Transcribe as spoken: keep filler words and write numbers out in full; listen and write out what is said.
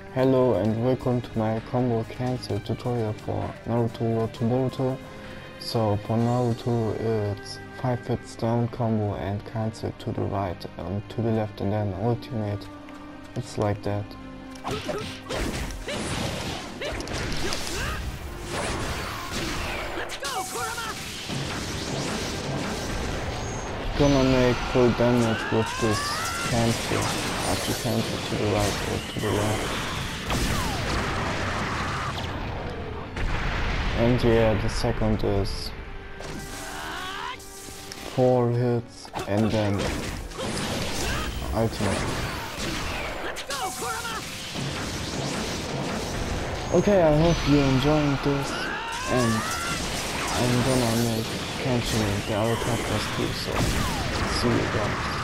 Hello and welcome to my combo cancel tutorial for Naruto Road to Boruto. So for Naruto it's five hits down combo and cancel to the right and to the left and then ultimate. It's like that. Gonna make full damage with this cancel. After cancel to the right or to the left. And yeah, the second is four hits and then ultimate. Okay, I hope you're enjoying this, and I'm gonna make canceling the other chapters too, so see you guys.